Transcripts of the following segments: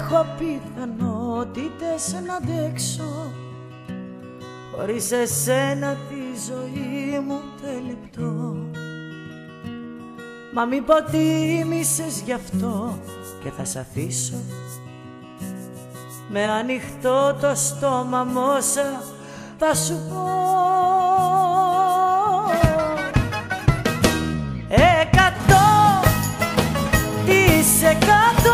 έχω πιθανότητες να αντέξω χωρίς εσένα τη ζωή μου τελεπτώ. Μα μη υποτίμησες γι' αυτό και θα σ' αφήσω με ανοιχτό το στόμα μ' όσα θα σου πω. 100%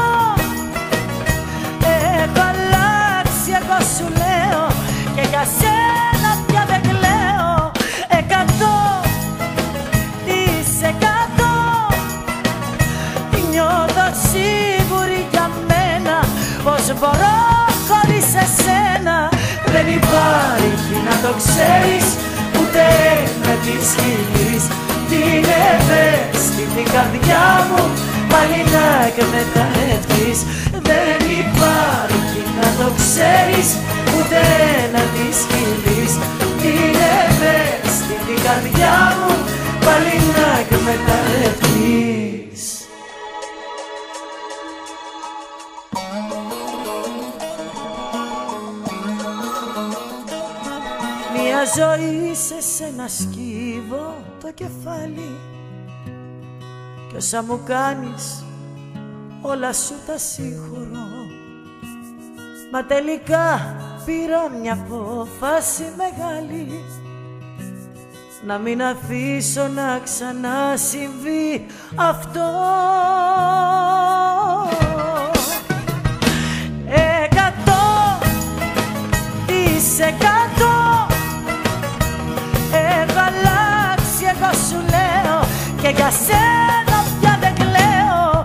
έχω αλλάξει, εγώ σου λέω, και για σένα πια δεν κλαίω. 100% νιώθω σίγουρη για μένα πως μπορώ χωρίς εσένα. Δεν υπάρχει να το ξέρεις ούτε με τη σκύλεις την ευαίσθητη καρδιά μου πάλι να εκμεταλλευτείς. Δεν υπάρχει να το ξέρεις ούτε να τη σκύλεις την ευαίσθητη καρδιά μου πάλι να εκμεταλλευτείς. Μια ζωή σε σένα σκύβω το κεφάλι κι όσα μου κάνεις όλα σου τα συγχωρώ. Μα τελικά πήρα μια απόφαση μεγάλη να μην αφήσω να ξανασυμβεί αυτό. 100% έχω αλλάξει, εγώ σου λέω, και για σένα πια δεν κλαίω.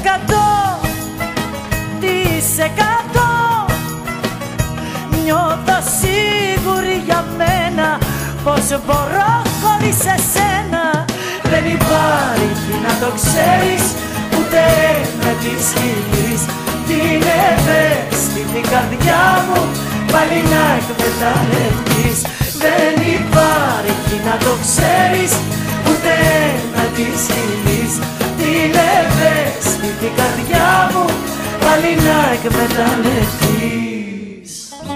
100% νιώθω σίγουρη για μένα πως μπορώ χωρίς εσένα. Δεν υπάρχει να το ξέρεις ούτε με τη σκύλεις την ευαίσθητη καρδιά μου πάλι να εκμεταλλευτείς. Δεν υπάρχει να το ξέρεις ούτε να τη σκύλεις την ευαίσθητη καρδιά μου πάλι να εκμεταλλευτείς.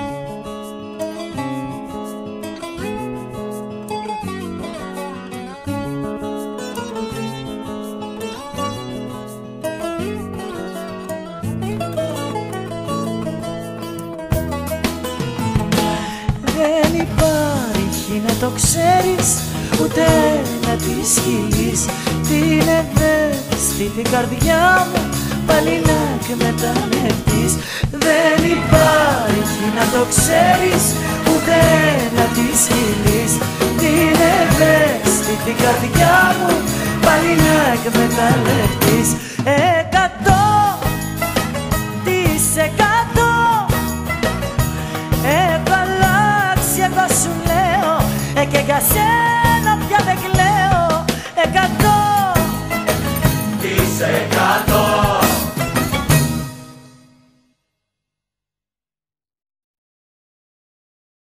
Δεν υπάρχει να το ξέρεις ούτε να τη σκύλεις την ευαίσθητη καρδιά μου πάλι να εκμεταλλευτείς. Δεν υπάρχει να το ξέρεις ούτε να τη σκύλεις την ευαίσθητη καρδιά μου πάλι να εκμεταλλευτείς. 100% έχω αλλάξει, εγώ σου λέω, και για σένα πια δεν κλαίω. 100%